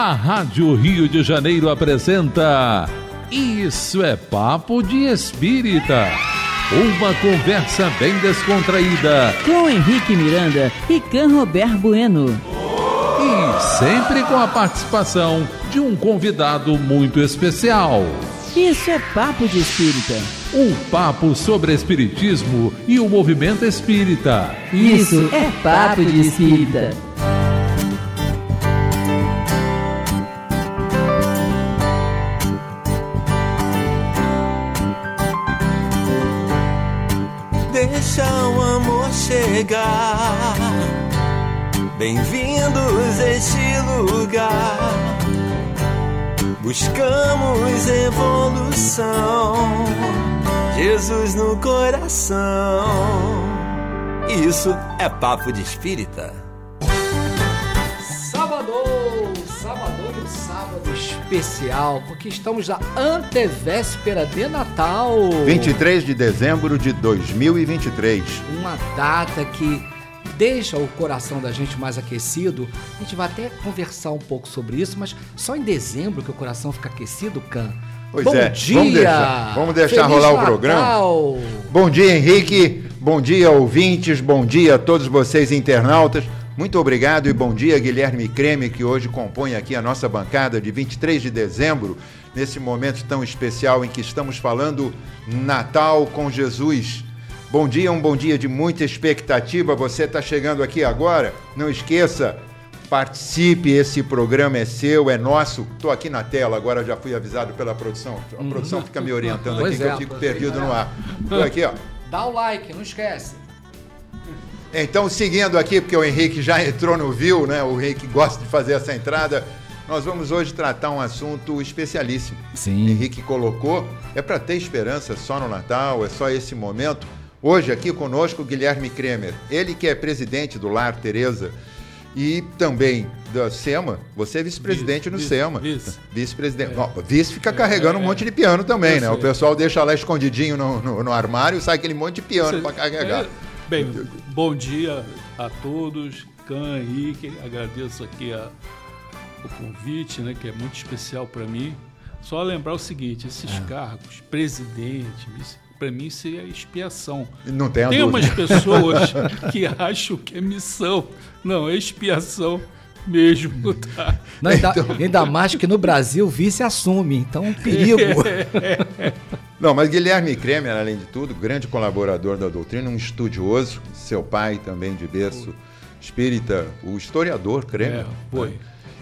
A Rádio Rio de Janeiro apresenta Isso é Papo de Espírita. Uma conversa bem descontraída. Com Henrique Miranda e Can Robert Bueno. E sempre com a participação de um convidado muito especial. Isso é Papo de Espírita. Um papo sobre espiritismo e o movimento espírita. Isso é Papo de Espírita. Deixa o amor chegar. Bem-vindos a este lugar. Buscamos evolução, Jesus no coração. Isso é Papo de Espírita. Sábado especial, porque estamos na antevéspera de Natal. 23 de dezembro de 2023. Uma data que deixa o coração da gente mais aquecido. A gente vai até conversar um pouco sobre isso, mas só em dezembro que o coração fica aquecido, Can. Pois Bom é, dia! vamos deixar Feliz rolar Natal. o programa. Bom dia, Henrique. Bom dia, ouvintes. Bom dia a todos vocês, internautas. Muito obrigado e bom dia, Guilherme Creme, que hoje compõe aqui a nossa bancada de 23 de dezembro, nesse momento tão especial em que estamos falando Natal com Jesus. Bom dia, um bom dia de muita expectativa. Você está chegando aqui agora? Não esqueça, participe, esse programa é seu, é nosso. Estou aqui na tela, agora já fui avisado pela produção. A produção fica me orientando aqui, que eu fico perdido no ar. Estou aqui, ó. Dá o like, não esquece. Então, seguindo aqui, porque o Henrique já entrou no Viu, né? O Henrique gosta de fazer essa entrada. Nós vamos hoje tratar um assunto especialíssimo. Sim. O Henrique colocou, é para ter esperança só no Natal, é só esse momento. Hoje aqui conosco o Guilherme Kremer, ele que é presidente do Lar Teresa e também da SEMA. Você é vice-presidente no SEMA. Vice-presidente. Vice fica carregando um monte de piano também, né? O pessoal deixa lá escondidinho no armário e sai aquele monte de piano para carregar. Bem, bom dia a todos, Can, Henrique, agradeço aqui o convite, né, que é muito especial para mim. Só lembrar o seguinte, esses cargos, presidente, para mim isso é expiação. Não tem Tem dúvida. umas pessoas que acham que é missão, não, é expiação mesmo, tá? Não, ainda mais que no Brasil vice assume, então um perigo. Não, mas Guilherme Kremer, além de tudo, grande colaborador da doutrina, um estudioso, seu pai também de berço espírita, o historiador Kremer. Foi.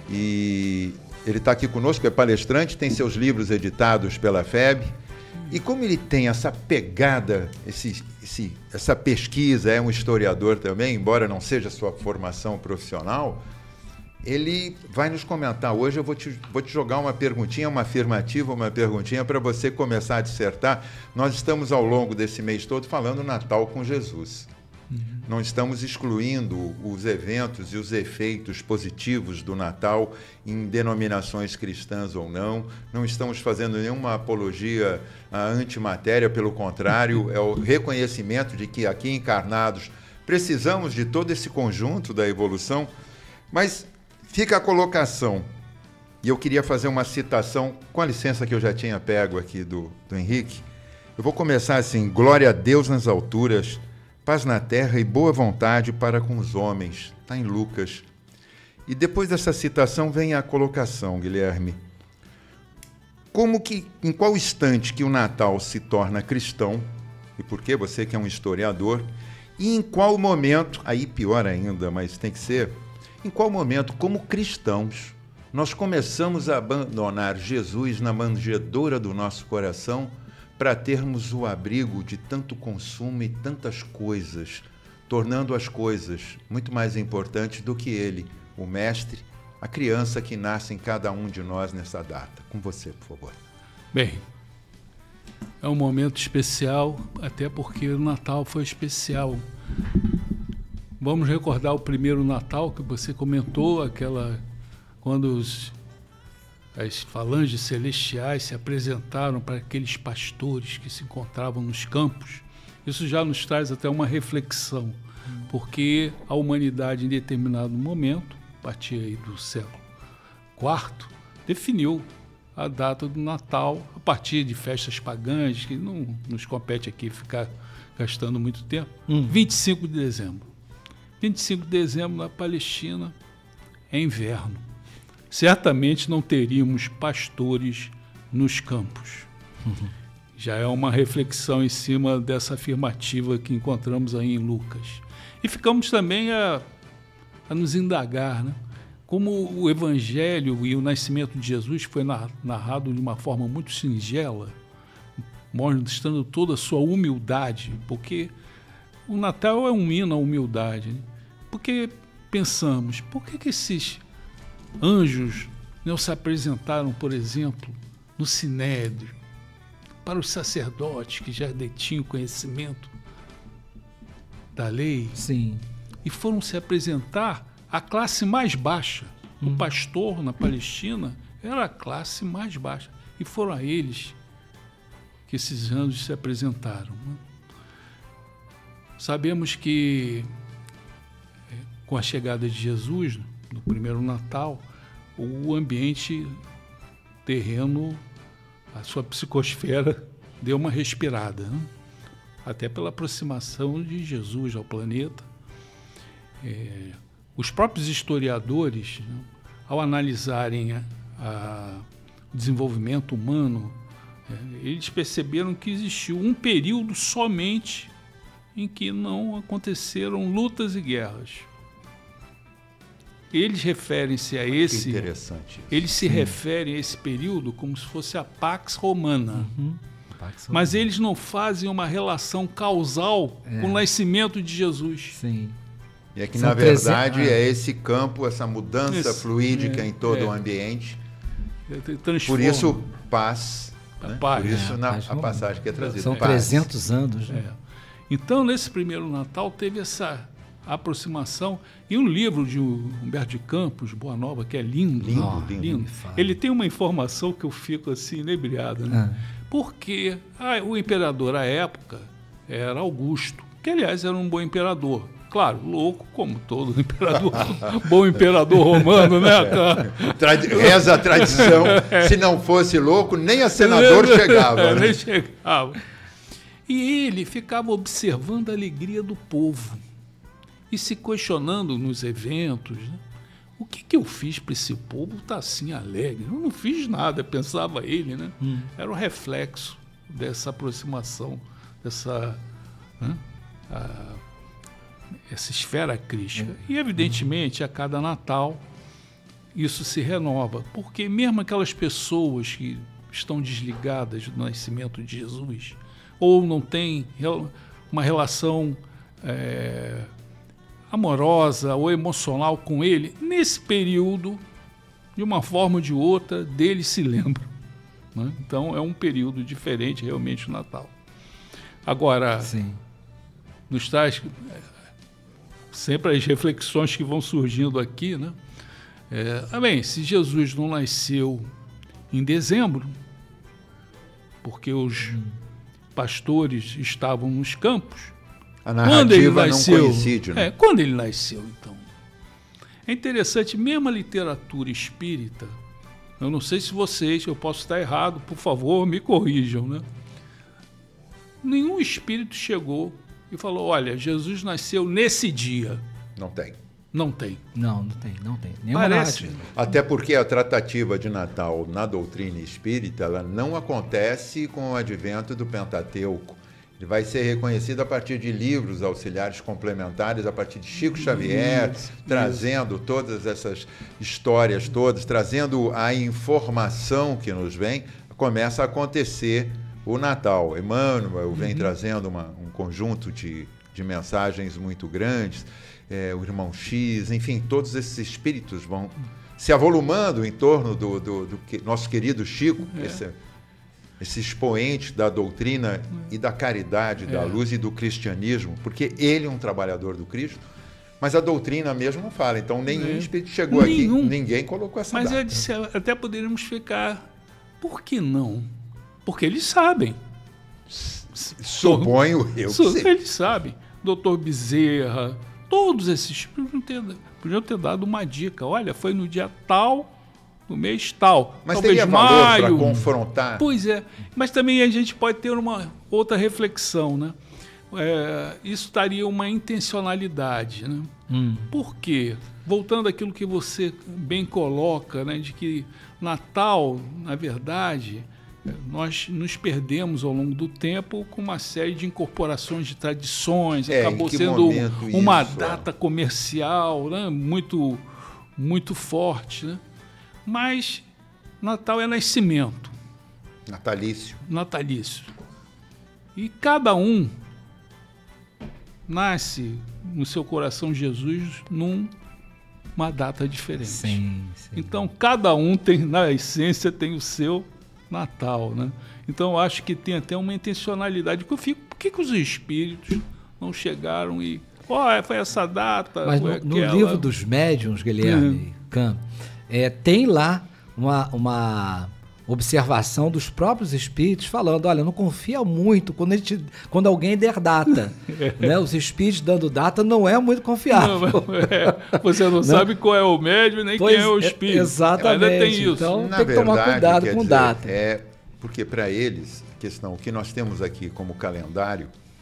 E ele está aqui conosco, é palestrante, tem seus livros editados pela FEB. E como ele tem essa pegada, essa pesquisa, é um historiador também, embora não seja sua formação profissional, ele vai nos comentar hoje. Eu vou te jogar uma perguntinha, uma afirmativa, uma perguntinha para você começar a dissertar. Nós estamos ao longo desse mês todo falando Natal com Jesus. Não estamos excluindo os eventos e os efeitos positivos do Natal em denominações cristãs ou não. Não estamos fazendo nenhuma apologia à antimatéria, pelo contrário, é o reconhecimento de que aqui encarnados precisamos de todo esse conjunto da evolução. Mas fica a colocação, e eu queria fazer uma citação, com a licença que eu já tinha pego aqui do Henrique. Eu vou começar assim: glória a Deus nas alturas, paz na terra e boa vontade para com os homens. Está em Lucas. E depois dessa citação vem a colocação, Guilherme. Em qual instante que o Natal se torna cristão, e por que você que é um historiador, e em qual momento, aí pior ainda, mas tem que ser, em qual momento, como cristãos, nós começamos a abandonar Jesus na manjedoura do nosso coração para termos o abrigo de tanto consumo e tantas coisas, tornando as coisas muito mais importantes do que ele, o mestre, a criança que nasce em cada um de nós nessa data. Com você, por favor. Bem, é um momento especial, até porque o Natal foi especial. Vamos recordar o primeiro Natal que você comentou, quando as falanges celestiais se apresentaram para aqueles pastores que se encontravam nos campos. Isso já nos traz até uma reflexão, porque a humanidade, em determinado momento, a partir aí do século IV definiu a data do Natal a partir de festas pagãs, que não nos compete aqui ficar gastando muito tempo. 25 de dezembro. 25 de dezembro na Palestina é inverno. Certamente não teríamos pastores nos campos. Já é uma reflexão em cima dessa afirmativa que encontramos aí em Lucas. E ficamos também a nos indagar, né? Como o Evangelho e o nascimento de Jesus foi narrado de uma forma muito singela, mostrando toda a sua humildade, porque o Natal é um hino à humildade. Né? Porque pensamos, por que esses anjos não se apresentaram, por exemplo, no Sinédrio, para os sacerdotes que já detinham conhecimento da lei? Sim. E foram se apresentar à classe mais baixa. O pastor na Palestina era a classe mais baixa. E foram a eles que esses anjos se apresentaram. Né? Sabemos que, com a chegada de Jesus, no primeiro Natal, o ambiente terreno, a sua psicosfera, deu uma respirada. Né? Até pela aproximação de Jesus ao planeta. Os próprios historiadores, né, ao analisarem o desenvolvimento humano, eles perceberam que existiu um período somente em que não aconteceram lutas e guerras. Eles referem-se a esse... Interessante. Eles se referem a esse período como se fosse a Pax Romana. Mas eles não fazem uma relação causal com o nascimento de Jesus. Sim. E é que, na verdade, é esse campo, essa mudança fluídica em todo o ambiente. Por isso, paz. Né? Paz. Por isso, a passagem que é trazida. São paz. 300 anos. Né? Então, nesse primeiro Natal, teve essa aproximação. E um livro de Humberto de Campos, Boa Nova, que é lindo. Lindo. Ele tem uma informação que eu fico assim, inebriado. Né? Porque o imperador, à época, era Augusto, que, aliás, era um bom imperador. Claro, louco, como todo imperador, bom imperador romano, né, cara? Reza a tradição, se não fosse louco, nem a senador chegava. Né? Nem chegava. E ele ficava observando a alegria do povo e se questionando nos eventos. Né? O que eu fiz para esse povo estar assim alegre? Eu não fiz nada, pensava ele. Né? Era o reflexo dessa aproximação, dessa... Né? Essa esfera crística. E, evidentemente, a cada Natal, isso se renova. Porque mesmo aquelas pessoas que estão desligadas do nascimento de Jesus, ou não têm uma relação amorosa ou emocional com ele, nesse período, de uma forma ou de outra, dele se lembram. Né? Então, é um período diferente, realmente, o Natal. Agora, nos traz... sempre as reflexões que vão surgindo aqui, né? Bem, se Jesus não nasceu em dezembro, porque os pastores estavam nos campos, a narrativa não coincide, né? Quando ele nasceu, então. É interessante, mesmo a literatura espírita, eu não sei se vocês, eu posso estar errado, por favor, me corrijam, né? Nenhum espírito chegou e falou, olha, Jesus nasceu nesse dia. Não tem. Não tem. Não tem. Nenhuma Parece. narrativa. Até porque a tratativa de Natal na doutrina espírita, ela não acontece com o advento do Pentateuco. Ele vai ser reconhecido a partir de livros auxiliares complementares, a partir de Chico Xavier, trazendo todas essas histórias todas, trazendo a informação que nos vem, começa a acontecer o Natal. Emmanuel vem trazendo um conjunto de mensagens muito grandes, o Irmão X, enfim, todos esses espíritos vão se avolumando em torno do nosso querido Chico, esse expoente da doutrina e da caridade, da luz e do cristianismo, porque ele é um trabalhador do Cristo, mas a doutrina mesmo não fala. Então, nenhum espírito chegou aqui, ninguém colocou essa data. Mas eu disse, até poderíamos ficar, por que não? Porque eles sabem. Suponho eu que sim. Eles sabem. Doutor Bezerra, todos esses podiam ter dado uma dica. Olha, foi no dia tal no mês tal. Mas talvez teria valor para maio. confrontar? Pois é, mas também a gente pode ter uma outra reflexão, né? Isso daria uma intencionalidade, né? Por quê? Voltando àquilo que você bem coloca, né, de que Natal, na verdade, nós nos perdemos ao longo do tempo com uma série de incorporações de tradições, acabou sendo uma data comercial, né, muito, muito forte, né? Mas Natal é nascimento. Natalício. E cada um nasce no seu coração Jesus numa data diferente. Sim. Então, cada um tem, na essência, tem o seu Natal, né? Então, eu acho que tem até uma intencionalidade. Por que os espíritos não chegaram e... foi essa data, mas foi no livro dos médiuns, Guilherme Campos, tem lá uma observação dos próprios espíritos falando, olha, não confia muito quando alguém der data. Né? Os espíritos dando data não é muito confiável. Você não sabe qual é o médium nem quem é o espírito. Exatamente. Ainda tem isso. Então tem que tomar cuidado com data. Porque para eles, o que nós temos aqui como calendário,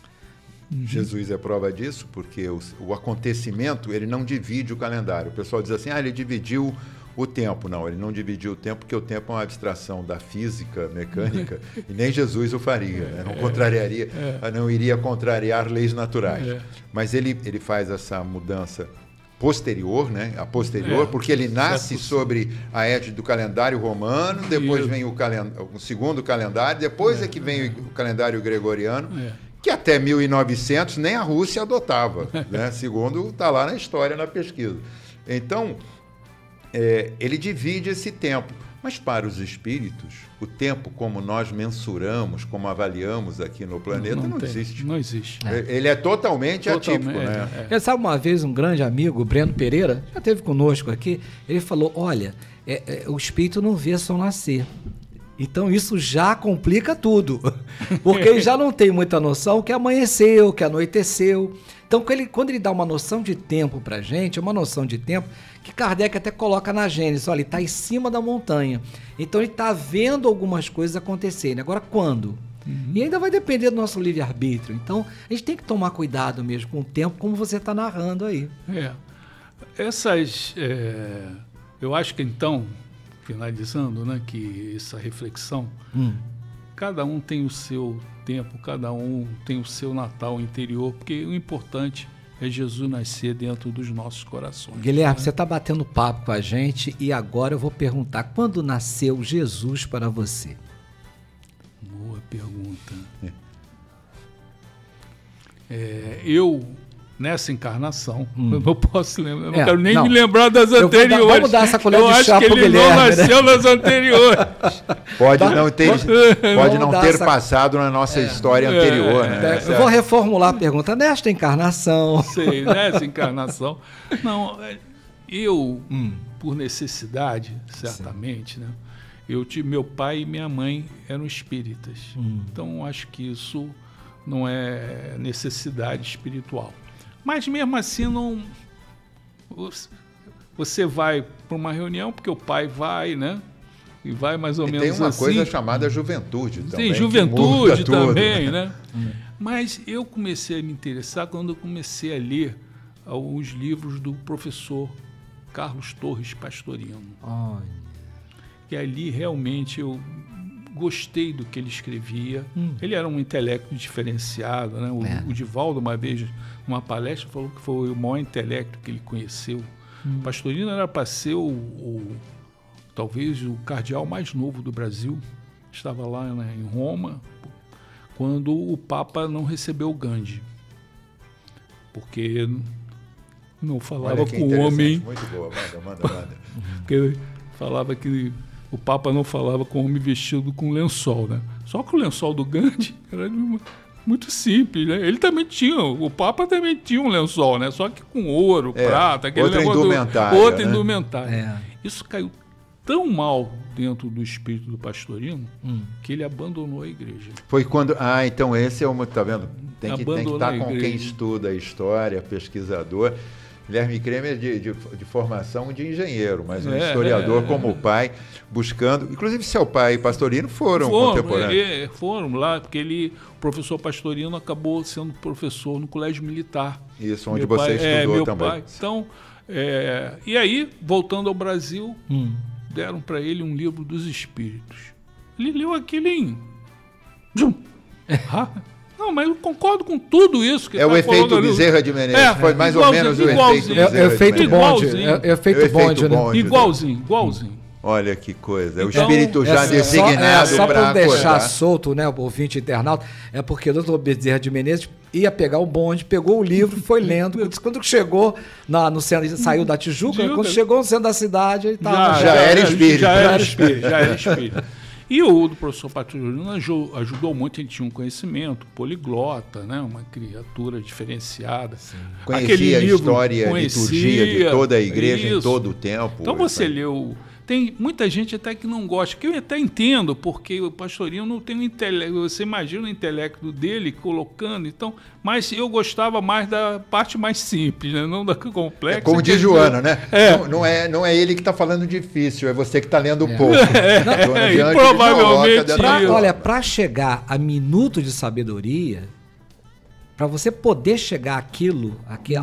Jesus é prova disso, porque o acontecimento, ele não divide o calendário. O pessoal diz assim, ele dividiu o tempo. Não, ele não dividiu o tempo, porque o tempo é uma abstração da física mecânica e nem Jesus o faria, né? Não iria contrariar leis naturais. Mas ele faz essa mudança posterior, né? A posterior, porque ele nasce sobre a égide do calendário romano, depois vem o segundo calendário, depois é que vem o calendário gregoriano, que até 1900 nem a Rússia adotava, né? Segundo está lá na história, na pesquisa. Então, ele divide esse tempo. Mas para os espíritos, o tempo como nós mensuramos, como avaliamos aqui no planeta, não existe. Não existe. Ele é totalmente atípico. Né? Sabe, uma vez um grande amigo, Breno Pereira, já esteve conosco aqui, ele falou, olha, o espírito não vê sol nascer. Então isso já complica tudo, porque ele já não tem muita noção que amanheceu, que anoiteceu. Então quando ele dá uma noção de tempo para a gente, é uma noção de tempo que Kardec até coloca na Gênesis, olha, ele está em cima da montanha, então ele está vendo algumas coisas acontecerem. Agora quando? E ainda vai depender do nosso livre-arbítrio. Então a gente tem que tomar cuidado mesmo com o tempo, como você está narrando aí. Eu acho que então, finalizando, né, que essa reflexão, cada um tem o seu tempo, cada um tem o seu Natal interior, porque o importante é Jesus nascer dentro dos nossos corações. Guilherme, você está batendo papo com a gente e agora eu vou perguntar, quando nasceu Jesus para você? Boa pergunta. Nessa encarnação, eu não posso lembrar, não quero nem me lembrar das anteriores. Vamos dar essa colher de chá pro Guilherme. Eu acho que ele não nasceu nas anteriores. Pode não ter passado na nossa história anterior. Né? Eu vou reformular a pergunta. Nesta encarnação. Sei, nessa encarnação. Não, por necessidade, certamente, né? Meu pai e minha mãe eram espíritas. Então, acho que isso não é necessidade espiritual. Mas mesmo assim, você vai para uma reunião, porque o pai vai, né? E vai mais ou menos assim. Tem uma coisa chamada juventude também. Tem juventude também, né? Mas eu comecei a me interessar quando eu comecei a ler os livros do professor Carlos Torres Pastorino. Que ali realmente eu gostei do que ele escrevia. Ele era um intelecto diferenciado, né? O Divaldo, uma vez, numa palestra, falou que foi o maior intelecto que ele conheceu. Pastorino era para ser talvez o cardeal mais novo do Brasil. Estava lá, né, em Roma, quando o Papa não recebeu o Gandhi. Porque não falava com o homem. Muito boa, manda. Porque falava que o Papa não falava com homem vestido com lençol, né? Só que o lençol do Gandhi era muito simples, né? Ele também tinha, o Papa também tinha um lençol, né? Só que com ouro, prata, aquele outra indumentária. Isso caiu tão mal dentro do espírito do Pastorino que ele abandonou a igreja. Foi quando... então esse é tá vendo? Tem que estar com quem estuda a história, pesquisador. Guilherme Kremer é de formação de engenheiro, mas um historiador como o pai, buscando... Inclusive, seu pai e Pastorino foram contemporâneos. Foram lá, porque o professor Pastorino acabou sendo professor no Colégio Militar. Isso, onde você estudou também. Pai. Então, e aí, voltando ao Brasil, deram para ele um livro dos Espíritos. Ele leu aquilo em... Não, mas eu concordo com tudo isso que o efeito Bezerra de Menezes. Foi mais ou menos o efeito Bezerra. Efeito Bonde. Efeito Bonde, né? Igualzinho. Olha que coisa. Então, o espírito já designado só para deixar acordar. solto, né, o ouvinte internauta, é porque o doutor Bezerra de Menezes ia pegar o bonde, pegou o livro, foi lendo. Quando chegou no centro, saiu da Tijuca, quando chegou no centro da cidade, ele estava... Já era espírito. Já era espírito. E o professor Pastorino ajudou muito, ele tinha um conhecimento poliglota, né? Uma criatura diferenciada. Conhecia a história, a liturgia de toda a igreja em todo o tempo. Então você leu... Tem muita gente até que não gosta, que eu até entendo, porque o Pastorino não tem o intelecto, você imagina o intelecto dele colocando, então, mas eu gostava mais da parte mais simples, né? Não da complexa. Como diz Joana, né? Não é ele que está falando difícil, é você que está lendo pouco. E provavelmente... Olha, para chegar a minuto de sabedoria... Para você poder chegar àquilo,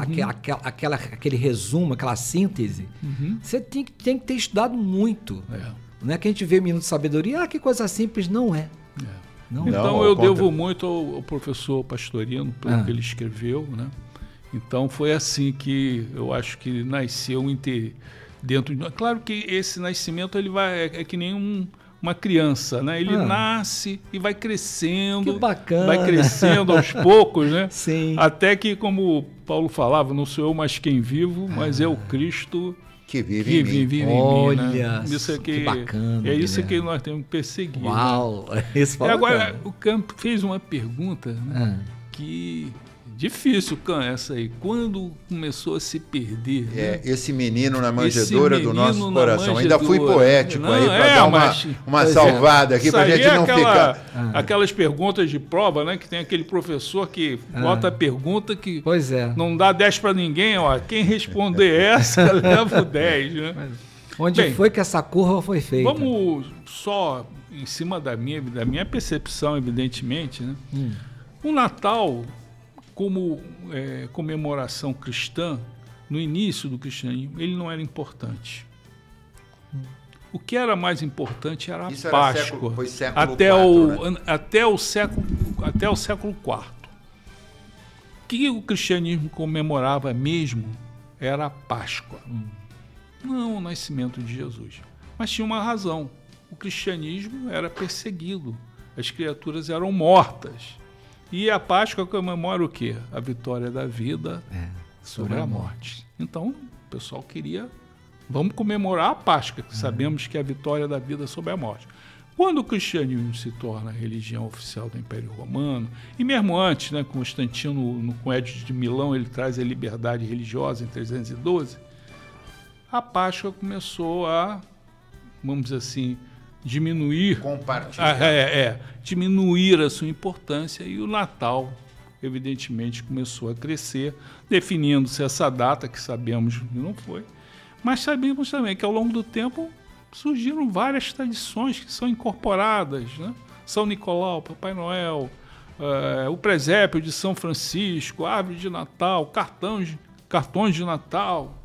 aquele resumo, aquela síntese, você tem que ter estudado muito. Não é que a gente vê Minuto de Sabedoria, que coisa simples, não é. Então eu devo muito ao professor Pastorino pelo que ele escreveu, né? Então foi assim que eu acho que nasceu dentro de... Claro que esse nascimento ele é que nem uma criança, né? Ele nasce e vai crescendo. Que bacana. Vai crescendo aos poucos, né? Sim. Até que, como Paulo falava, não sou eu mais quem vivo, mas é o Cristo que vive em mim. Olha, né? Isso que bacana. É isso que nós temos que perseguir. Uau! Né? Isso fala agora, o Campo fez uma pergunta, né? Que... Difícil, essa aí. Quando começou a se perder? Esse menino na manjedoura do nosso coração. Ainda fui poético aí para dar uma salvada aqui, para a gente não ficar... Aquelas perguntas de prova, né? Que tem aquele professor que bota a pergunta que não dá 10 para ninguém. Ó, quem responder essa, leva o 10. Né? Onde foi que essa curva foi feita? Vamos só, em cima da minha percepção, evidentemente, né? O Natal... como comemoração cristã, no início do cristianismo, ele não era importante. O que era mais importante era a Páscoa. Foi século até o século IV. O que o cristianismo comemorava mesmo era a Páscoa. Não o nascimento de Jesus. Mas tinha uma razão. O cristianismo era perseguido. As criaturas eram mortas. E a Páscoa comemora o quê? A vitória da vida sobre a morte. Então, o pessoal queria... Vamos comemorar a Páscoa, que sabemos que é a vitória da vida sobre a morte. Quando o cristianismo se torna a religião oficial do Império Romano, e mesmo antes, né, Constantino, com Édito de Milão, ele traz a liberdade religiosa em 312, a Páscoa começou a, vamos dizer assim, diminuir, diminuir a sua importância, e o Natal, evidentemente, começou a crescer, definindo-se essa data, que sabemos que não foi, mas sabemos também que ao longo do tempo surgiram várias tradições que são incorporadas, né? São Nicolau, Papai Noel, o presépio de São Francisco, árvore de Natal, cartões de Natal,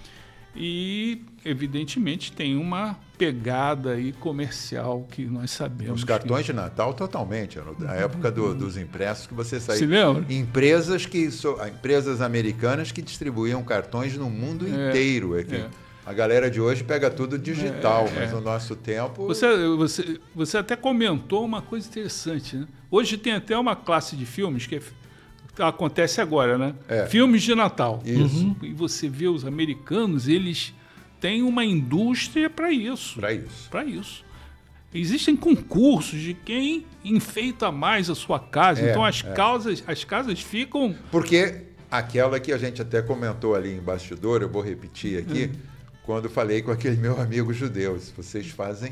e evidentemente tem uma pegada aí comercial que nós sabemos. Os cartões de Natal totalmente, na época dos impressos que você saía. Se lembra? Empresas americanas que distribuíam cartões no mundo inteiro. A galera de hoje pega tudo digital, mas no nosso tempo... Você até comentou uma coisa interessante, né? Hoje tem até uma classe de filmes que acontece agora, né? Filmes de Natal. Isso. E você vê os americanos, eles têm uma indústria para isso. Para isso. Existem concursos de quem enfeita mais a sua casa. Então as casas ficam... Porque aquela que a gente até comentou ali em bastidor, eu vou repetir aqui, quando falei com aquele meu amigo judeu, vocês fazem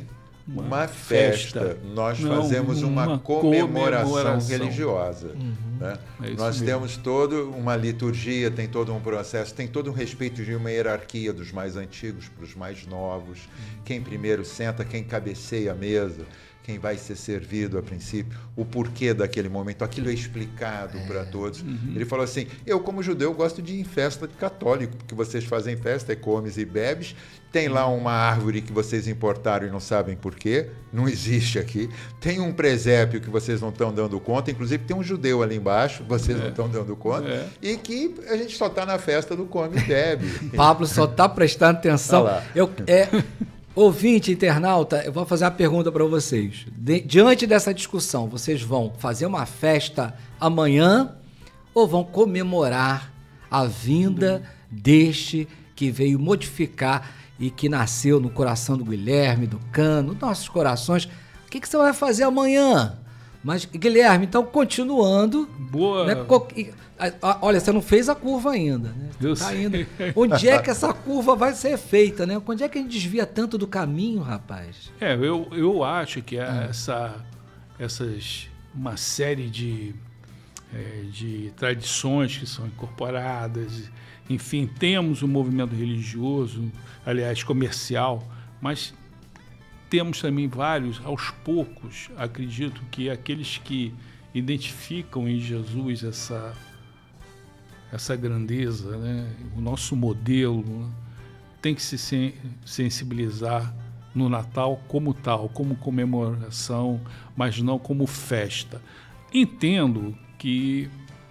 uma festa. Nós fazemos uma comemoração religiosa. Né? Nós temos toda uma liturgia, tem todo um processo, tem todo um respeito de uma hierarquia dos mais antigos para os mais novos. Quem primeiro senta, quem cabeceia a mesa, quem vai ser servido a princípio, o porquê daquele momento, aquilo é explicado para todos. Ele falou assim, eu como judeu gosto de ir em festa de católico, porque vocês fazem festa, comes e bebes, tem lá uma árvore que vocês importaram e não sabem porquê, não existe aqui, tem um presépio que vocês não estão dando conta, inclusive tem um judeu ali embaixo, vocês não estão dando conta, e que a gente só está na festa do come e bebe. Pablo só está prestando atenção. Ouvinte, internauta, eu vou fazer uma pergunta para vocês. Diante dessa discussão, vocês vão fazer uma festa amanhã ou vão comemorar a vinda deste que veio modificar e que nasceu no coração do Guilherme, do Cano, nos nossos corações? O que você vai fazer amanhã? Mas, Guilherme, então, continuando... Boa! Né, olha, você não fez a curva ainda, né? Tá indo. Onde é que essa curva vai ser feita, né? Onde é que a gente desvia tanto do caminho, rapaz? Eu acho que uma série de tradições que são incorporadas, enfim, temos um movimento religioso, aliás, comercial, mas temos também vários, aos poucos, acredito que aqueles que identificam em Jesus essa grandeza, né? O nosso modelo, né? Tem que se sensibilizar no Natal como tal, como comemoração, mas não como festa. Entendo que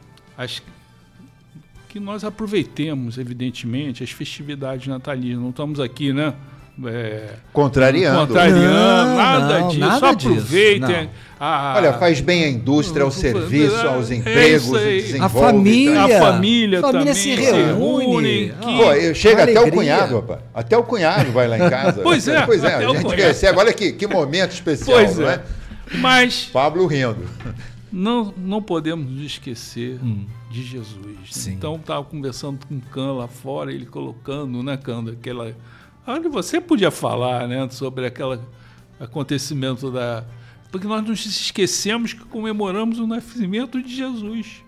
nós aproveitemos, evidentemente, as festividades natalinas. Não estamos aqui, né? Contrariando. Nada disso. Nada Aproveitem. Olha, faz bem à indústria, ao serviço, aos empregos, desenvolve. A família também se reúne. Pô, chega até o cunhado, rapaz. Até o cunhado vai lá em casa. Pois é. A gente recebe. Olha que momento especial, pois não é? Mas Pablo rindo. Não podemos nos esquecer de Jesus. Sim. Então, estava conversando com o Can lá fora, ele colocando, né, Can, aquela... Olha, você podia falar, né, sobre aquele acontecimento porque nós nos esquecemos que comemoramos o nascimento de Jesus.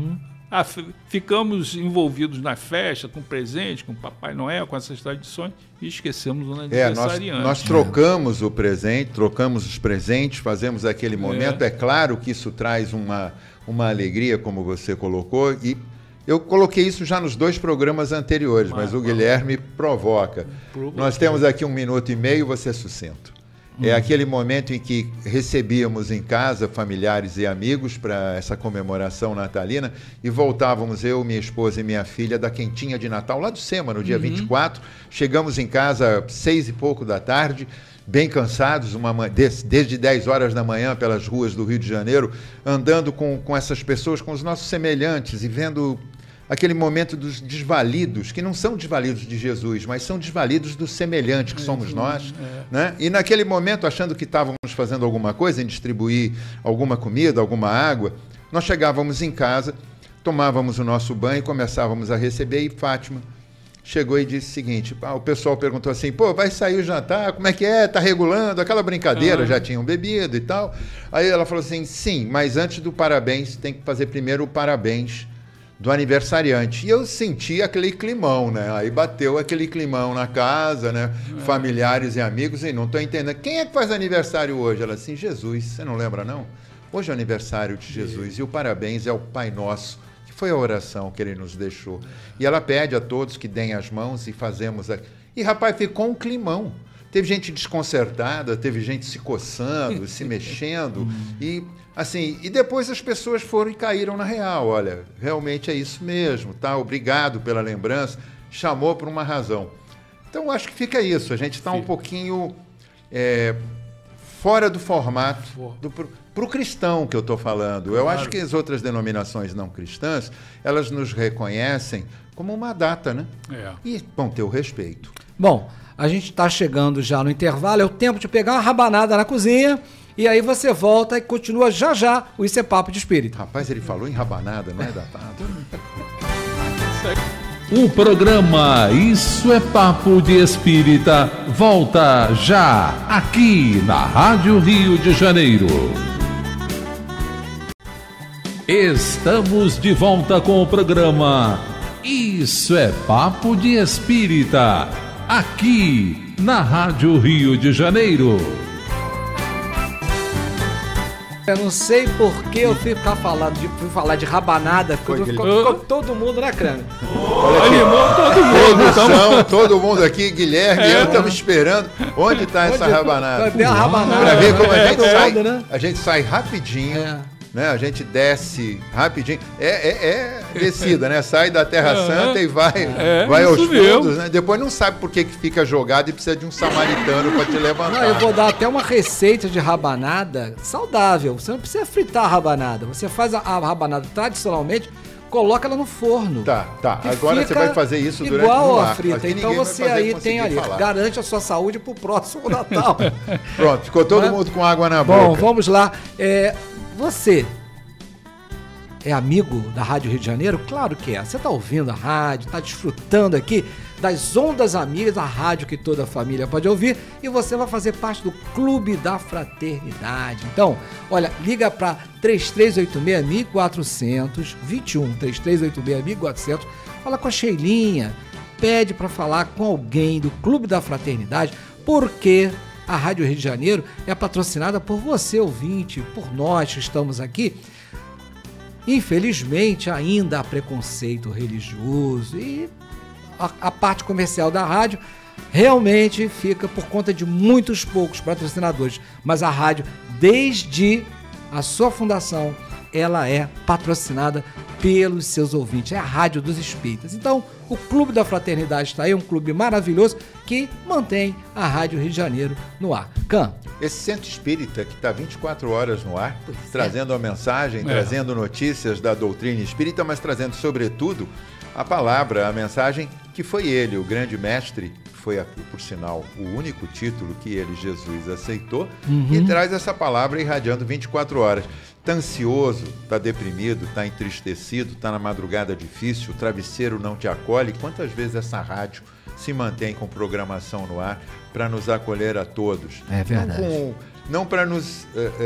Ficamos envolvidos na festa, com presente, com Papai Noel, com essas tradições, e esquecemos o aniversariante. Nós trocamos o presente, trocamos os presentes, fazemos aquele momento. É claro que isso traz uma alegria, como você colocou, e eu coloquei isso já nos 2 programas anteriores, mas o Guilherme provoca. Nós temos aqui 1 minuto e meio, você é sucinto. É aquele momento em que recebíamos em casa familiares e amigos para essa comemoração natalina e voltávamos eu, minha esposa e minha filha da quentinha de Natal, lá do SEMA, no dia 24. Chegamos em casa 6 e pouco da tarde, bem cansados, desde 10 horas da manhã pelas ruas do Rio de Janeiro, andando com essas pessoas, com os nossos semelhantes e vendo aquele momento dos desvalidos, que não são desvalidos de Jesus, mas são desvalidos do semelhante que somos nós. Né? E naquele momento, achando que estávamos fazendo alguma coisa, em distribuir alguma comida, alguma água, nós chegávamos em casa, tomávamos o nosso banho e começávamos a receber, e Fátima chegou e disse o seguinte, o pessoal perguntou assim, vai sair o jantar, como é que é, tá regulando, aquela brincadeira, já tinham bebido e tal. Aí ela falou assim, sim, mas antes do parabéns, tem que fazer primeiro o parabéns do aniversariante. E eu senti aquele climão, né? Aí bateu aquele climão na casa, né? Familiares e amigos, e não estou entendendo. Quem é que faz aniversário hoje? Ela assim, Jesus, você não lembra não? Hoje é o aniversário de Jesus, e o parabéns é o Pai Nosso, que foi a oração que ele nos deixou. E ela pede a todos que deem as mãos e fazemos... E, rapaz, ficou um climão. Teve gente desconcertada, teve gente se coçando, se mexendo, e assim, e depois as pessoas foram e caíram na real. Olha, realmente é isso mesmo, tá? Obrigado pela lembrança, chamou por uma razão. Então, acho que fica isso, a gente está um pouquinho fora do formato para o cristão que eu estou falando. Eu acho que as outras denominações não cristãs, elas nos reconhecem como uma data, né? E vão ter o respeito. Bom, a gente está chegando já no intervalo, é o tempo de pegar uma rabanada na cozinha e aí você volta e continua já o Isso é Papo de Espírito. Rapaz, ele falou em rabanada, não é datado? O programa Isso é Papo de Espírita volta já aqui na Rádio Rio de Janeiro. Estamos de volta com o programa Isso é Papo de Espírita, aqui na Rádio Rio de Janeiro. Eu não sei por que eu fui falar de rabanada, ficou todo mundo, né, Crânio? Animou todo mundo. Todo mundo aqui, Guilherme e eu estamos esperando. Onde está essa rabanada? Cadê a rabanada? Para ver como né? a gente sai rapidinho. Né? A gente desce rapidinho. É descida, né? Sai da Terra Santa e vai aos fundos, né? Depois não sabe por que fica jogado e precisa de um samaritano para te levantar. Não, eu vou dar até uma receita de rabanada saudável. Você não precisa fritar a rabanada. Você faz a rabanada tradicionalmente, coloca ela no forno. Tá. Agora você vai fazer isso durante igual o a frita. Então você aí tem ali, garante a sua saúde pro próximo Natal. Pronto, ficou todo mundo com água na boca. Bom, vamos lá. Você é amigo da Rádio Rio de Janeiro? Claro que é. Você está ouvindo a rádio, está desfrutando aqui das ondas amigas, a rádio que toda a família pode ouvir, e você vai fazer parte do Clube da Fraternidade. Então, olha, liga para 3386-1400, 3386-1400, fala com a Sheilinha, pede para falar com alguém do Clube da Fraternidade, porque a Rádio Rio de Janeiro é patrocinada por você, ouvinte, por nós que estamos aqui. Infelizmente, ainda há preconceito religioso e a parte comercial da rádio realmente fica por conta de muitos poucos patrocinadores. Mas a rádio, desde a sua fundação, ela é patrocinada pelos seus ouvintes. É a Rádio dos Espíritas. Então, o Clube da Fraternidade está aí, um clube maravilhoso que mantém a Rádio Rio de Janeiro no ar. Cam. Esse centro espírita que está 24 horas no ar, trazendo a mensagem, trazendo notícias da doutrina espírita, mas trazendo, sobretudo, a palavra, a mensagem que foi ele, o grande mestre, foi, por sinal, o único título que ele, Jesus, aceitou, e traz essa palavra irradiando 24 horas. Está ansioso, está deprimido, está entristecido, está na madrugada difícil, o travesseiro não te acolhe. Quantas vezes essa rádio se mantém com programação no ar para nos acolher a todos? É verdade. Não para nos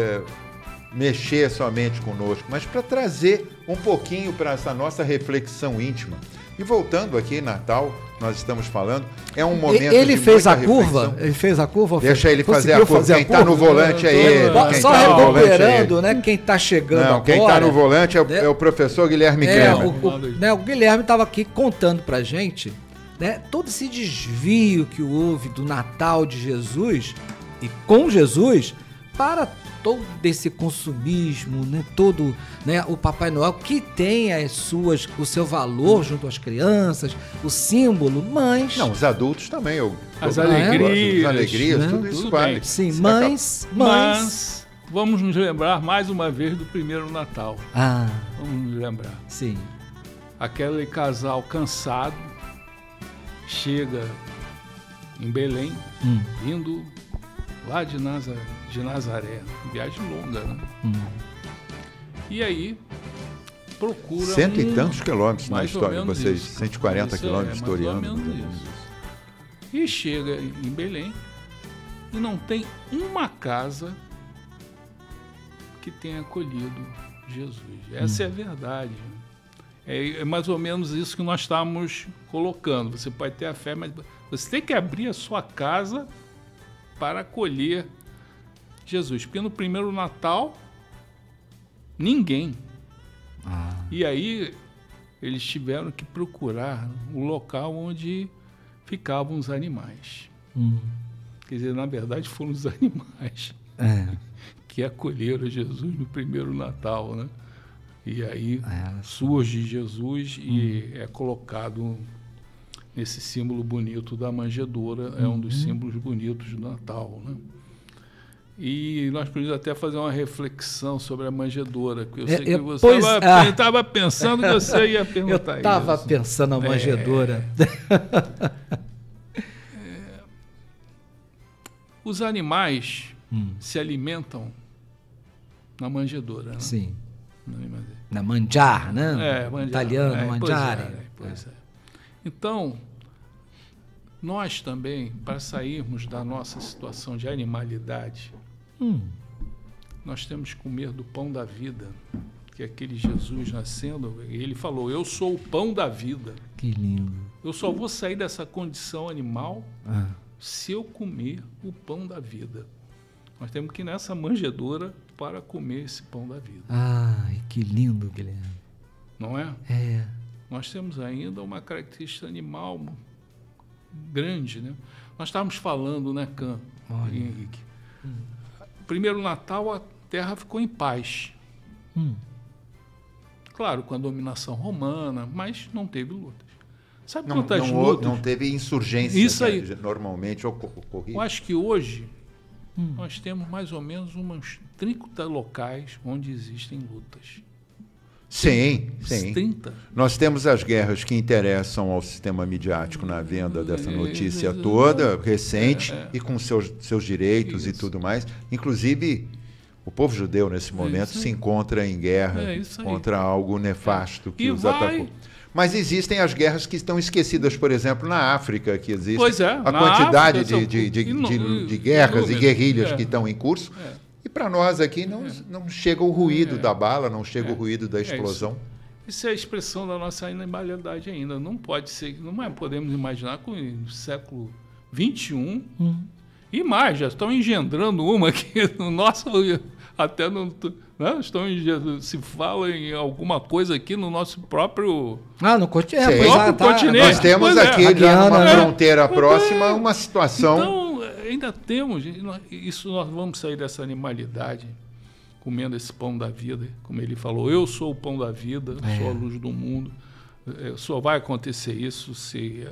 mexer somente conosco, mas para trazer um pouquinho para essa nossa reflexão íntima. E voltando aqui, Natal, nós estamos falando, é um momento ele de fez muita a curva? reflexão. Ele fez a curva? Deixa ele fazer a curva. Quem está no volante é ele. Só recuperando, né? Quem está chegando agora. Quem está no volante é o professor Guilherme Kremer. O Guilherme estava aqui contando pra gente, né, todo esse desvio que houve do Natal de Jesus e com Jesus para todo esse consumismo, né, todo, né, o Papai Noel que tem o seu valor junto às crianças, o símbolo, mas... Não, os adultos também. As alegrias, né? Tudo isso vale. Sim, mas vamos nos lembrar mais uma vez do primeiro Natal. Vamos nos lembrar. Sim. Aquele casal cansado chega em Belém, vindo lá de Nazaré, viagem longa, né? E aí procura cento e tantos quilômetros na mais história de vocês, isso. 140 quilômetros historiando. E chega em Belém e não tem uma casa que tenha acolhido Jesus. Essa é a verdade. É mais ou menos isso que nós estamos colocando. Você pode ter a fé, mas você tem que abrir a sua casa para acolher Jesus. Porque no primeiro Natal, ninguém. E aí eles tiveram que procurar o local onde ficavam os animais. Quer dizer, na verdade foram os animais que acolheram Jesus no primeiro Natal, né? E aí surge Jesus e é colocado nesse símbolo bonito da manjedoura, é um dos símbolos bonitos do Natal, né? E nós podemos até fazer uma reflexão sobre a manjedoura, porque eu sei que você estava pensando que você ia perguntar isso. Eu estava pensando na manjedoura. Os animais se alimentam na manjedoura, né? Sim. Na mangiar, né? Mangiar. Italiano, mangiare. Pois é. Então, nós também, para sairmos da nossa situação de animalidade, nós temos que comer do pão da vida, que é aquele Jesus nascendo, e ele falou, eu sou o pão da vida. Que lindo. Eu só vou sair dessa condição animal se eu comer o pão da vida. Nós temos que ir nessa manjedoura para comer esse pão da vida. Ai, que lindo, Guilherme. Não é? É. Nós temos ainda uma característica animal grande, né? Nós estávamos falando, né, Can e Henrique? Primeiro Natal, a terra ficou em paz. Claro, com a dominação romana, mas não teve lutas. Sabe quantas lutas? Não teve insurgência. Isso aí. Normalmente ocorria. Eu acho que hoje nós temos mais ou menos umas 30 locais onde existem lutas. Sim. 30. Nós temos as guerras que interessam ao sistema midiático na venda dessa notícia toda, recente, e com seus direitos e tudo mais. Inclusive, o povo judeu, nesse momento, se encontra em guerra contra algo nefasto que os atacou. Mas existem as guerras que estão esquecidas, por exemplo, na África, que existe a quantidade de guerras e guerrilhas que estão em curso. E para nós aqui não chega o ruído da bala, não chega o ruído da explosão. Isso é a expressão da nossa animalidade ainda. Não pode ser, podemos imaginar que no século XXI, e mais, já estão engendrando uma aqui no nosso, até no... Né? Se fala em alguma coisa aqui no nosso próprio... no continente. Continente. Nós temos aqui, já numa fronteira próxima, uma situação... Então, ainda temos... Isso nós vamos sair dessa animalidade, comendo esse pão da vida, como ele falou, eu sou o pão da vida, sou a luz do mundo. Só vai acontecer isso se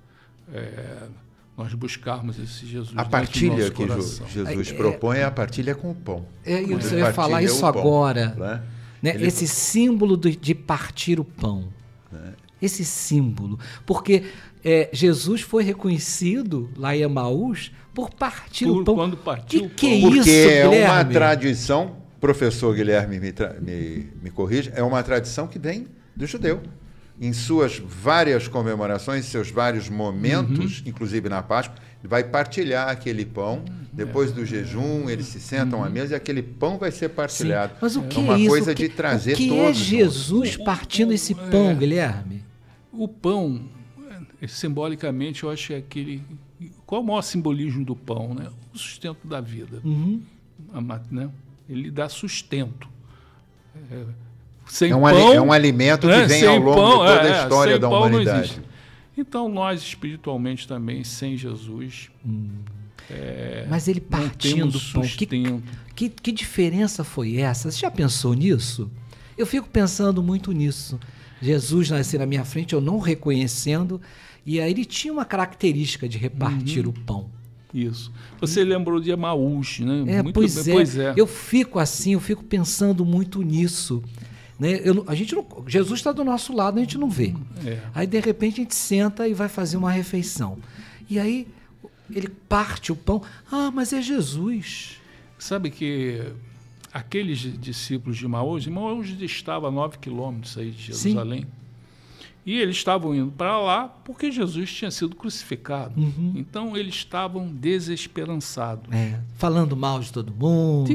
nós buscarmos esse Jesus. A partilha que Jesus propõe é a partilha com o pão. Você vai falar isso agora. Né? Esse símbolo de partir o pão. Esse símbolo. Porque Jesus foi reconhecido lá em Emaús por partir o pão. Quando partiu o pão. Que é isso, Porque é Guilherme? uma tradição, professor Guilherme me corrige, é uma tradição que vem do judeu. Em suas várias comemorações, seus vários momentos, inclusive na Páscoa, ele vai partilhar aquele pão. Depois do jejum, eles se sentam à mesa e aquele pão vai ser partilhado. Mas o que é uma isso? coisa de trazer todos. O que é Jesus partindo esse pão, Guilherme? O pão, simbolicamente, eu acho que é aquele... Qual é o maior simbolismo do pão? Né? O sustento da vida. Né? Ele dá sustento. Sem pão, é um alimento que vem ao longo de toda a história da humanidade. Então, nós, espiritualmente também, sem Jesus... Mas ele partindo o pão, que diferença foi essa? Você já pensou nisso? Eu fico pensando muito nisso. Jesus nascer na minha frente, eu não reconhecendo, e aí ele tinha uma característica de repartir o pão. Isso. Você lembrou de Emaús, né? Pois é. Eu fico assim, eu fico pensando muito nisso. Né? Jesus está do nosso lado, a gente não vê. Aí, de repente, a gente senta e vai fazer uma refeição. E aí, ele parte o pão. Mas é Jesus. Sabe que aqueles discípulos de Emaús estava a 9 quilômetros aí de Jerusalém. Sim. E eles estavam indo para lá porque Jesus tinha sido crucificado. Então, eles estavam desesperançados. Falando mal de todo mundo.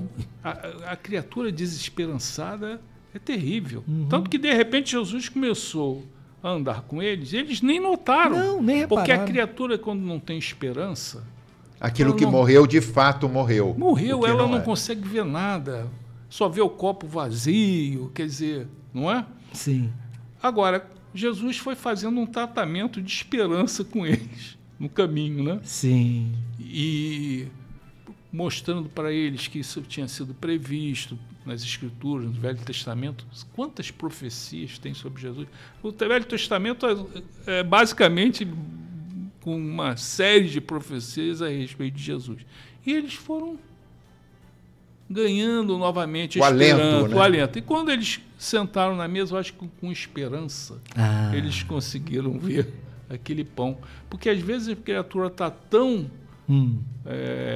A criatura desesperançada é terrível. Tanto que, de repente, Jesus começou a andar com eles, eles nem notaram. Não, nem repararam. Porque a criatura, quando não tem esperança... Aquilo que morreu, de fato, morreu. Ela não consegue ver nada. Só vê o copo vazio, quer dizer, não é? Sim. Agora, Jesus foi fazendo um tratamento de esperança com eles no caminho, né? Sim. E mostrando para eles que isso tinha sido previsto nas Escrituras, no Velho Testamento. Quantas profecias tem sobre Jesus? O Velho Testamento é basicamente com uma série de profecias a respeito de Jesus. E eles foram ganhando novamente o alento, né? O alento. E quando eles sentaram na mesa, eu acho que com esperança, eles conseguiram ver aquele pão. Porque às vezes a criatura está tão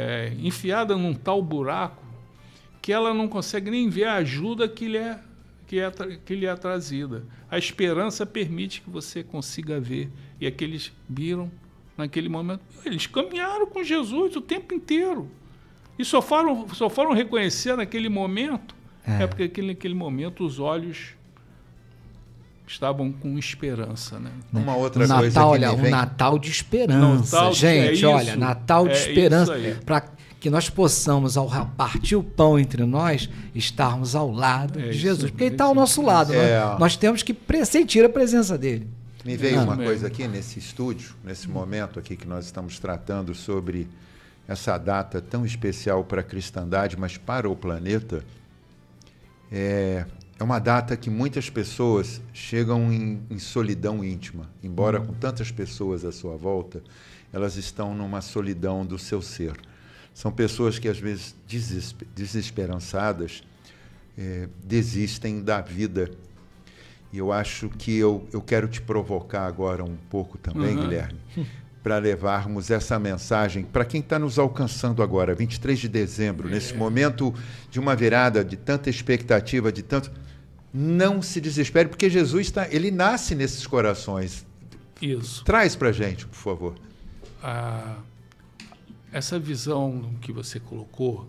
enfiada num tal buraco que ela não consegue nem ver a ajuda que que lhe é trazida. A esperança permite que você consiga ver. E aqueles viram naquele momento. Eles caminharam com Jesus o tempo inteiro. E só foram reconhecer naquele momento. Porque naquele momento os olhos estavam com esperança, né? Uma outra Natal, coisa que olha, me vem... Natal de esperança, gente, olha, Natal de esperança, para que nós possamos, ao partir o pão entre nós, estarmos ao lado de Jesus, porque ele está ao nosso lado, nós temos que sentir a presença dele. Me veio uma coisa aqui nesse estúdio, nesse momento aqui que nós estamos tratando sobre essa data tão especial para a cristandade, mas para o planeta. É uma data que muitas pessoas chegam em solidão íntima. Embora com tantas pessoas à sua volta, elas estão numa solidão do seu ser. São pessoas que, às vezes, desesperançadas, desistem da vida. E eu acho que eu quero te provocar agora um pouco também, Guilherme, para levarmos essa mensagem para quem está nos alcançando agora, 23 de dezembro, nesse momento de uma virada, de tanta expectativa, de tanto... Não se desespere, porque Jesus ele nasce nesses corações. Isso. Traz para a gente, por favor. Essa visão que você colocou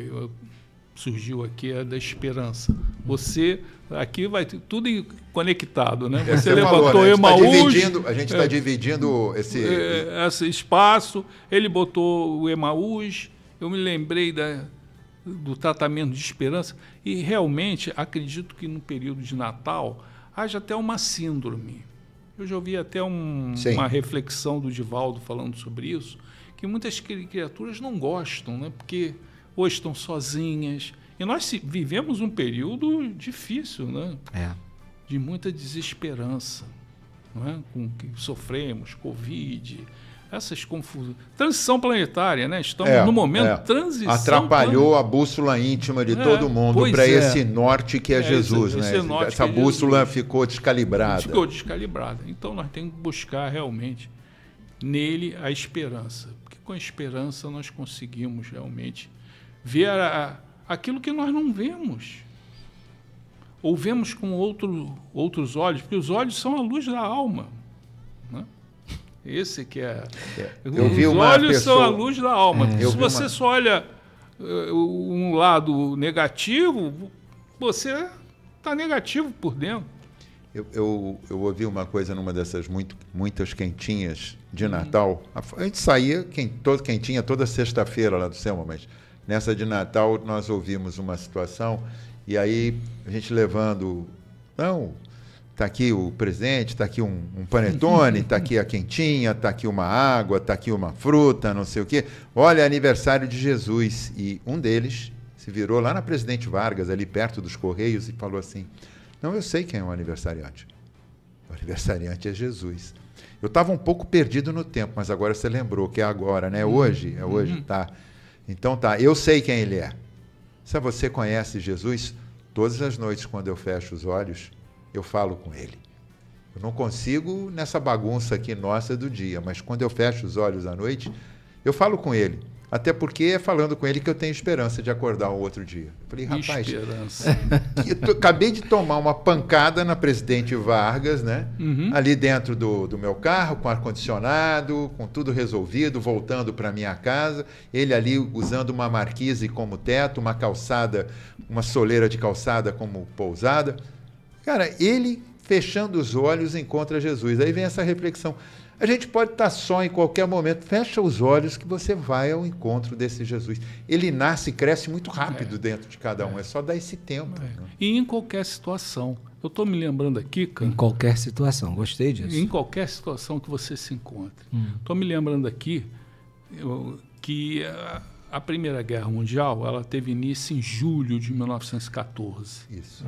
surgiu aqui é da esperança. Você, aqui vai tudo conectado, né? Você levantou falou, né? Emaús. A gente está dividindo esse espaço, ele botou o Emaús, eu me lembrei do tratamento de esperança, e realmente acredito que no período de Natal haja até uma síndrome. Eu já ouvi até uma reflexão do Divaldo falando sobre isso, que muitas criaturas não gostam, né? Porque hoje estão sozinhas. E nós vivemos um período difícil, né? De muita desesperança, não é? Com que sofremos, Covid, essas confusões. Transição planetária, né? Estamos no momento de transição. Atrapalhou a bússola íntima de todo mundo para esse norte que é Jesus, né? Essa bússola ficou descalibrada. Ficou descalibrada. Então nós temos que buscar realmente nele a esperança. Porque com a esperança nós conseguimos realmente ver aquilo que nós não vemos. Ou vemos com outros olhos, porque os olhos são a luz da alma, né? Esse que é... Os olhos são a luz da alma. Se você só olha um lado negativo, você está negativo por dentro. Eu ouvi uma coisa numa dessas muitas quentinhas de Natal. A gente saía quentinha toda sexta-feira lá do Selma, mas nessa de Natal nós ouvimos uma situação e aí a gente levando... Está aqui o presente, está aqui um panetone, está aqui a quentinha, está aqui uma água, está aqui uma fruta, não sei o quê. Olha, é aniversário de Jesus. E um deles se virou lá na Presidente Vargas, ali perto dos Correios, e falou assim, não, eu sei quem é o aniversariante. O aniversariante é Jesus. Eu estava um pouco perdido no tempo, mas agora você lembrou que é agora, né? Hoje, é hoje, tá. Então tá, eu sei quem ele é. Se você conhece Jesus, todas as noites quando eu fecho os olhos, eu falo com ele. Eu não consigo nessa bagunça aqui nossa do dia, mas quando eu fecho os olhos à noite, eu falo com ele. Até porque é falando com ele que eu tenho esperança de acordar um outro dia. Eu falei, rapaz, acabei de tomar uma pancada na Presidente Vargas, né? Ali dentro do meu carro, com ar-condicionado, com tudo resolvido, voltando para minha casa, ele ali usando uma marquise como teto, uma calçada, uma soleira de calçada como pousada. Cara, ele, fechando os olhos, encontra Jesus. Aí vem essa reflexão. A gente pode estar só em qualquer momento. Fecha os olhos que você vai ao encontro desse Jesus. Ele nasce e cresce muito rápido dentro de cada um. É só dar esse tempo. Né? E em qualquer situação. Eu estou me lembrando aqui, cara. Em qualquer situação. Gostei disso. Em qualquer situação que você se encontre. Estou me lembrando aqui que... A Primeira Guerra Mundial, ela teve início em julho de 1914. Isso.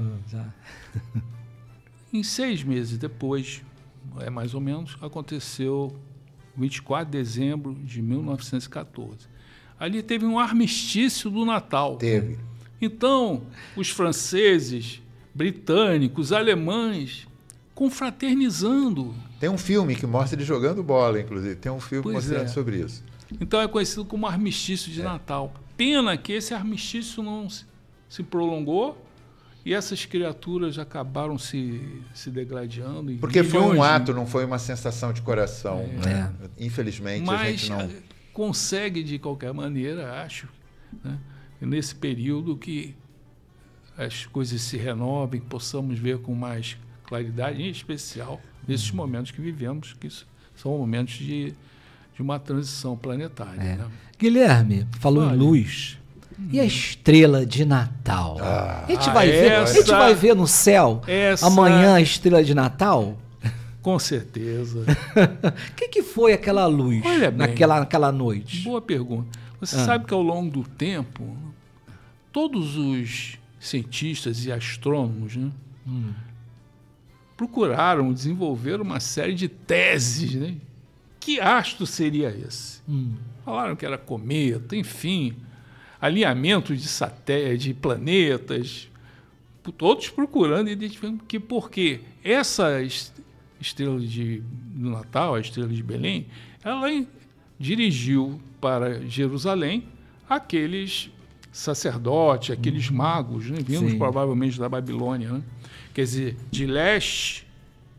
Em 6 meses depois, mais ou menos, aconteceu 24 de dezembro de 1914. Ali teve um armistício do Natal. Teve. Então, os franceses, britânicos, alemães, confraternizando. Tem um filme que mostra ele jogando bola, inclusive. Tem um filme mostrando sobre isso. Então é conhecido como armistício de Natal. Pena que esse armistício não se prolongou E essas criaturas acabaram se degladiando. Em Porque foi um milhões de- ato, não foi uma sensação de coração. Né? Infelizmente, a Mas gente não... consegue, de qualquer maneira, acho, né, nesse período que as coisas se renovem, possamos ver com mais claridade, em especial nesses momentos que vivemos, que são momentos de uma transição planetária. Né? Guilherme, falou em Olha. luz. E a estrela de Natal? A gente vai ver, a gente essa- vai ver no céu essa- amanhã a estrela de Natal? Com certeza. O que foi aquela luz Olha bem. naquela noite? Boa pergunta. Você sabe que ao longo do tempo, todos os cientistas e astrônomos, né, procuraram desenvolver uma série de teses. Né? Que astro seria esse? Falaram que era cometa, enfim, alinhamento de satélites, de planetas, todos procurando identificar que porque essa estrela do Natal, a estrela de Belém, ela dirigiu para Jerusalém aqueles sacerdotes, aqueles magos, né, vindos Sim. provavelmente da Babilônia, né? Quer dizer, de leste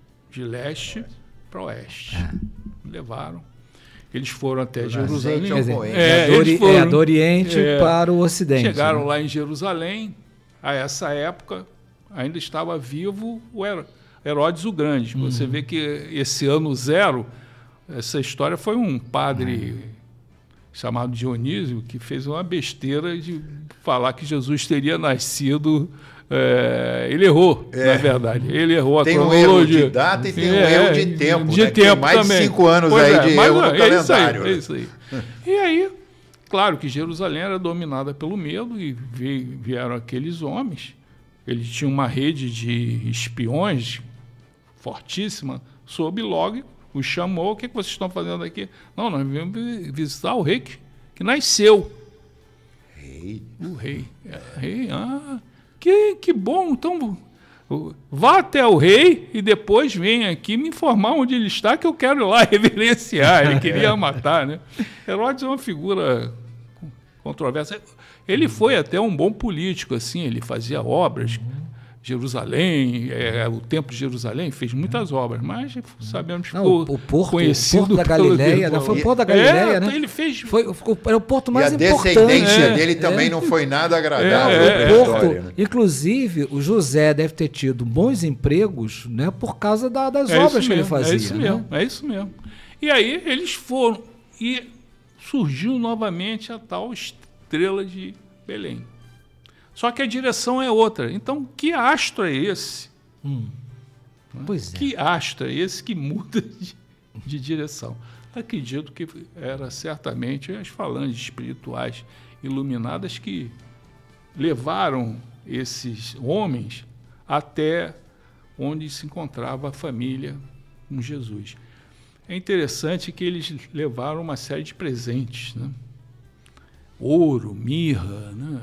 para oeste. Levaram. Eles foram até Jerusalém. nascente ao poente. Eles foram- do Oriente para o Ocidente. Chegaram né? lá em Jerusalém. A essa época ainda estava vivo o Herodes o Grande. Você vê que esse ano zero, essa história foi um padre chamado Dionísio que fez uma besteira de falar que Jesus teria nascido. Ele errou, na verdade. Ele errou a Tem um cronologia. erro de data e tem um erro de tempo, De né? Que tem tempo mais de também. 5 anos Pois aí de mas, erro no é isso aí, calendário, né? é isso aí. E aí, claro que Jerusalém era dominada pelo medo e vieram aqueles homens. Eles tinham uma rede de espiões fortíssima, soube logo, os chamou. O que vocês estão fazendo aqui? Não, nós viemos visitar o rei que nasceu. Rei. O rei. Rei, que bom. Então, vá até o rei e depois venha aqui me informar onde ele está, que eu quero ir lá reverenciar. Ele queria matar, né? Herodes é uma figura controversa. Ele foi até um bom político, assim, ele fazia obras. Jerusalém, o Templo de Jerusalém, fez muitas obras, mas sabemos que Não, ficou o porto conhecido da pelo Galileia, né? Foi o Porto da Galileia, né? Ele fez... Era o porto mais E a importante. descendência dele também não foi nada agradável O para a porto, história, né? inclusive, o José deve ter tido bons empregos, né, por causa das obras que ele fazia. É isso né? mesmo, é isso mesmo. E aí eles foram, e surgiu novamente a tal estrela de Belém. Só que a direção é outra. Então, que astro é esse? Pois é. Que astro é esse que muda de direção? Acredito que era certamente as falanges espirituais iluminadas que levaram esses homens até onde se encontrava a família com Jesus. É interessante que eles levaram uma série de presentes, né? Ouro, mirra, né?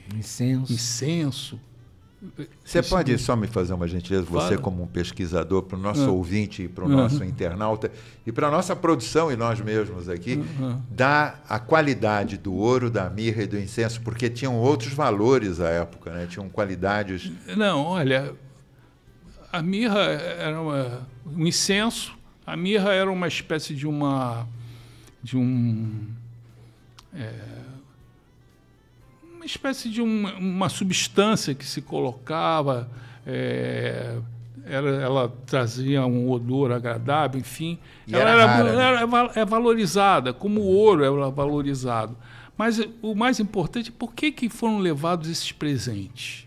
Incenso. Você pode só me fazer uma gentileza, você Fala. como um pesquisador, para o nosso ouvinte e para o nosso internauta e para a nossa produção e nós mesmos aqui, dar a qualidade do ouro, da mirra e do incenso, porque tinham outros valores à época, né? Tinham qualidades... Não, olha, a mirra era um incenso, a mirra era uma espécie de uma espécie de uma substância que se colocava, ela trazia um odor agradável, enfim. E Ela era rara, né? é valorizada, como o ouro era valorizado. Mas o mais importante, por que foram levados esses presentes?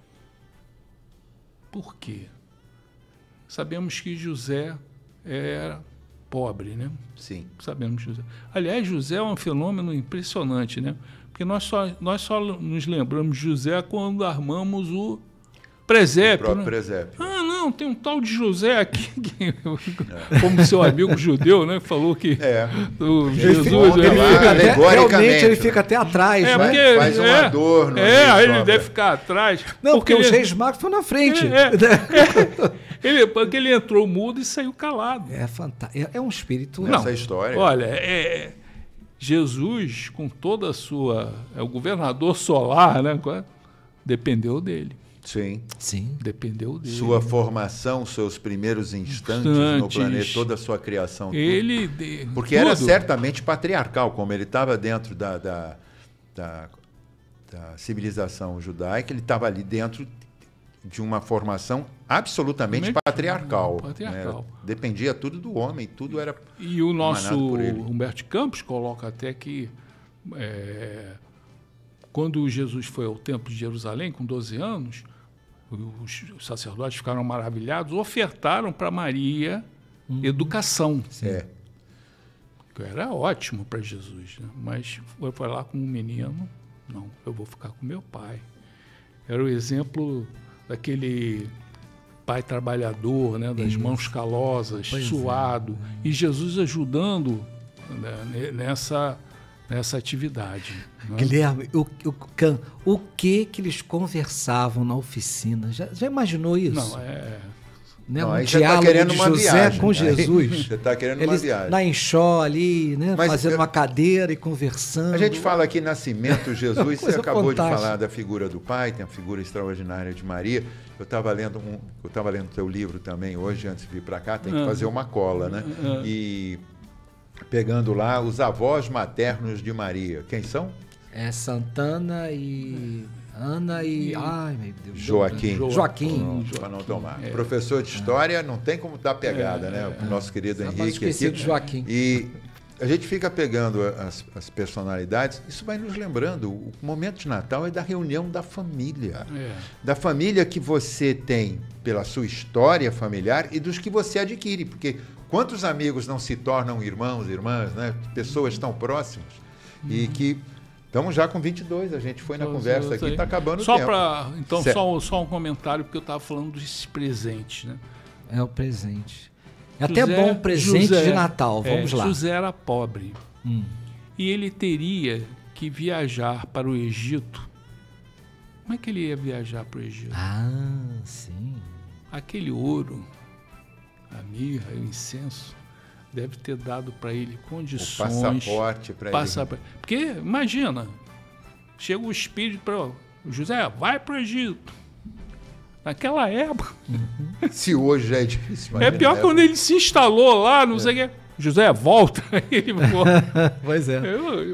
Por quê? Sabemos que José era pobre, né? Sim. Sabemos José. Aliás, José é um fenômeno impressionante, né? Porque nós só nos lembramos de José quando armamos o presépio. O próprio né? presépio. Não, tem um tal de José aqui, como seu amigo judeu, né? Falou que o Jesus... alegoricamente, ele fica até atrás, né? porque, Faz um adorno. aí ele só, deve ficar atrás. Não, porque os reis magos foram na frente. Porque ele entrou mudo e saiu calado. É fantástico. É um espírito... Essa história. Olha, Jesus, com toda a sua... o governador solar, né? Dependeu dele. Sim. Sim. Dependeu dele. Sua formação, seus primeiros instantes no planeta, toda a sua criação. Ele... Porque era certamente patriarcal, como ele estava dentro da civilização judaica, ele estava ali dentro de uma formação absolutamente patriarcal. Né? Dependia tudo do homem, tudo era E o nosso por ele. Humberto Campos coloca até que quando Jesus foi ao templo de Jerusalém com 12 anos, os sacerdotes ficaram maravilhados, ofertaram para Maria educação. Que era ótimo para Jesus, né? Mas foi lá com um menino, não, eu vou ficar com meu pai. Era o exemplo daquele pai trabalhador, né, das mãos calosas, suado, e Jesus ajudando, né, nessa atividade. Né? Guilherme, o que eles conversavam na oficina? Já imaginou isso? Não, Um aí diálogo querendo de uma José viagem, com né? Jesus. Você está querendo uma viagem. Na enxó ali, né? Mas fazendo uma cadeira e conversando. A gente fala aqui Nascimento, Jesus, você acabou fantástica. de falar da figura do pai, tem a figura extraordinária de Maria. Eu estava lendo teu livro também hoje, antes de vir para cá, tem que fazer uma cola, né? E pegando lá os avós maternos de Maria. Quem são? Santana e Ana e... Ai, meu Deus. Joaquim. Para não tomar. Professor de História não tem como dar pegada, né? O nosso querido Henrique aqui. De Joaquim. E a gente fica pegando as personalidades, isso vai nos lembrando, o momento de Natal é da reunião da família. Da família que você tem pela sua história familiar e dos que você adquire, porque quantos amigos não se tornam irmãos, irmãs, né? Pessoas tão próximas e que... Estamos já com 22, a gente foi na conversa aqui, está acabando o tempo. Então, só um comentário, porque eu estava falando dos presentes, né? É o presente. É até bom presente de Natal, vamos lá. José era pobre e ele teria que viajar para o Egito. Como é que ele ia viajar para o Egito? Ah, sim. Aquele ouro, a mirra, o incenso, deve ter dado para ele condições. O passaporte para ele. Porque, imagina, chega o espírito para José, vai para o Egito. Naquela época. Se hoje já é difícil. É pior quando ele se instalou lá, não sei o que. José, volta. Ele volta. Pois é.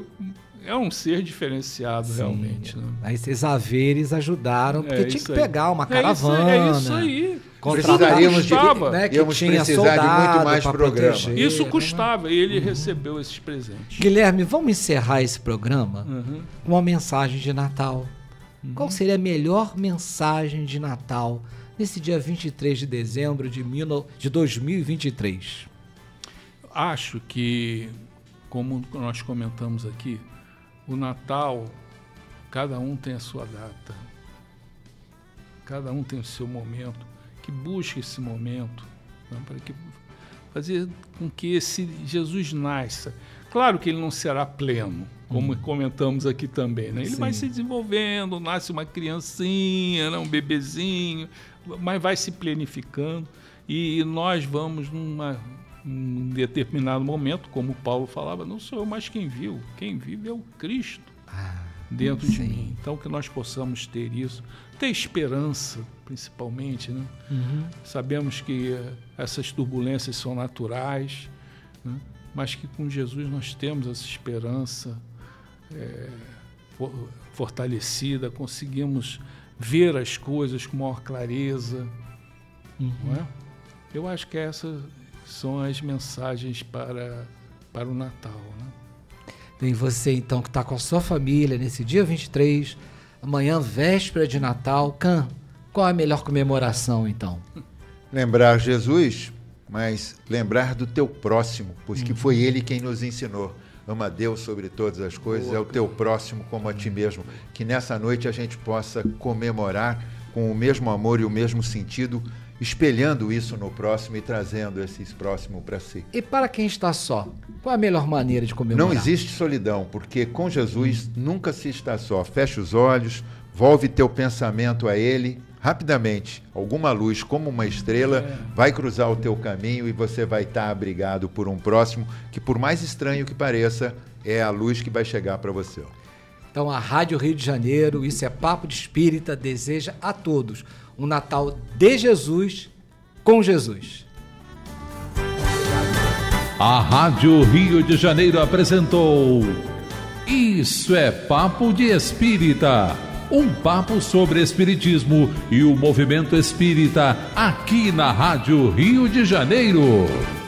É um ser diferenciado, realmente. Né? Aí esses haveres ajudaram, porque tinha que pegar uma caravana. É isso aí. Precisaríamos íamos precisar de muito mais programa. Isso custava, e ele recebeu esses presentes. Guilherme, vamos encerrar esse programa com uma mensagem de Natal. Qual seria a melhor mensagem de Natal nesse dia 23 de dezembro de 2023? Acho que, como nós comentamos aqui, o Natal, cada um tem a sua data, cada um tem o seu momento. Que busque esse momento, né, para que fazer com que esse Jesus nasça. Claro que ele não será pleno, como comentamos aqui também, né? Ele vai se desenvolvendo, nasce uma criancinha, né, um bebezinho, mas vai se plenificando e nós vamos num determinado momento, como Paulo falava, não sou eu mais quem vive é o Cristo dentro de mim. Então que nós possamos ter isso, ter esperança, principalmente, né? Sabemos que essas turbulências são naturais, né? Mas que com Jesus nós temos essa esperança fortalecida, conseguimos ver as coisas com maior clareza, não é? Eu acho que essas são as mensagens para o Natal, né? Tem você, então, que está com a sua família nesse dia 23, amanhã, véspera de Natal. Qual é a melhor comemoração, então? Lembrar Jesus, mas lembrar do teu próximo, pois que foi ele quem nos ensinou. Ama a Deus sobre todas as coisas, é o teu próximo como a ti mesmo. Que nessa noite a gente possa comemorar com o mesmo amor e o mesmo sentido, espelhando isso no próximo e trazendo esses próximos para si. E para quem está só, qual é a melhor maneira de comemorar? Não existe solidão, porque com Jesus nunca se está só. Fecha os olhos, volve teu pensamento a Ele, rapidamente, alguma luz como uma estrela vai cruzar o teu caminho e você vai estar abrigado por um próximo que, por mais estranho que pareça, é a luz que vai chegar para você. Então, a Rádio Rio de Janeiro, Isso é Papo de Espírita, deseja a todos um Natal de Jesus, com Jesus. A Rádio Rio de Janeiro apresentou Isso é Papo de Espírita, um papo sobre espiritismo e o movimento espírita aqui na Rádio Rio de Janeiro.